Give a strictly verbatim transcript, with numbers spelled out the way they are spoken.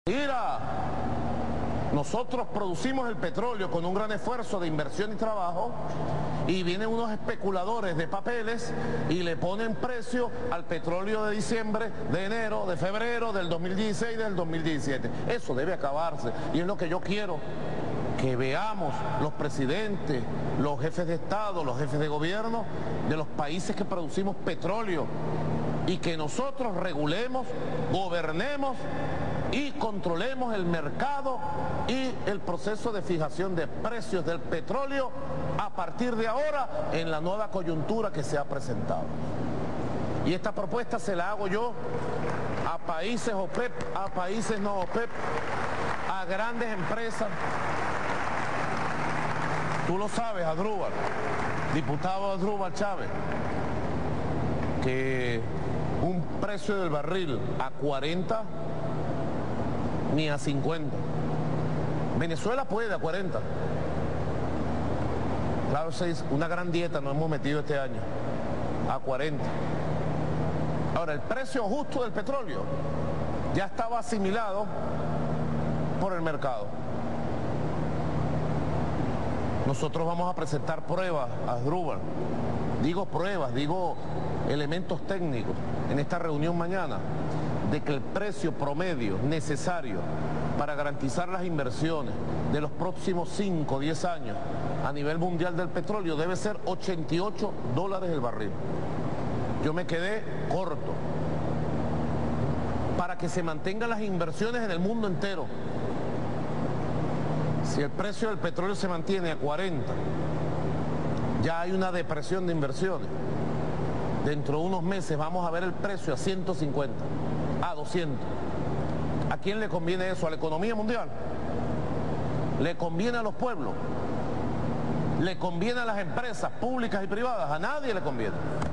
Mira, nosotros producimos el petróleo con un gran esfuerzo de inversión y trabajo y vienen unos especuladores de papeles y le ponen precio al petróleo de diciembre, de enero, de febrero, del dos mil dieciséis, del dos mil diecisiete. Eso debe acabarse y es lo que yo quiero, que veamos los presidentes, los jefes de Estado, los jefes de gobierno de los países que producimos petróleo y que nosotros regulemos, gobernemos y controlemos el mercado y el proceso de fijación de precios del petróleo a partir de ahora en la nueva coyuntura que se ha presentado. Y esta propuesta se la hago yo a países OPEP, a países no OPEP, a grandes empresas. Tú lo sabes, Asdrúbal, diputado Asdrúbal Chávez, que un precio del barril a cuarenta ni a cincuenta. Venezuela puede a cuarenta. Claro, es una gran dieta nos hemos metido este año, a cuarenta. Ahora, el precio justo del petróleo ya estaba asimilado por el mercado. Nosotros vamos a presentar pruebas, Asdrúbal. Digo pruebas, digo elementos técnicos en esta reunión mañana, de que el precio promedio necesario para garantizar las inversiones de los próximos cinco o diez años a nivel mundial del petróleo debe ser ochenta y ocho dólares el barril. Yo me quedé corto para que se mantengan las inversiones en el mundo entero. Si el precio del petróleo se mantiene a cuarenta, ya hay una depresión de inversiones. Dentro de unos meses vamos a ver el precio a ciento cincuenta, a doscientos. ¿A quién le conviene eso? ¿A la economía mundial? ¿Le conviene a los pueblos? ¿Le conviene a las empresas públicas y privadas? A nadie le conviene.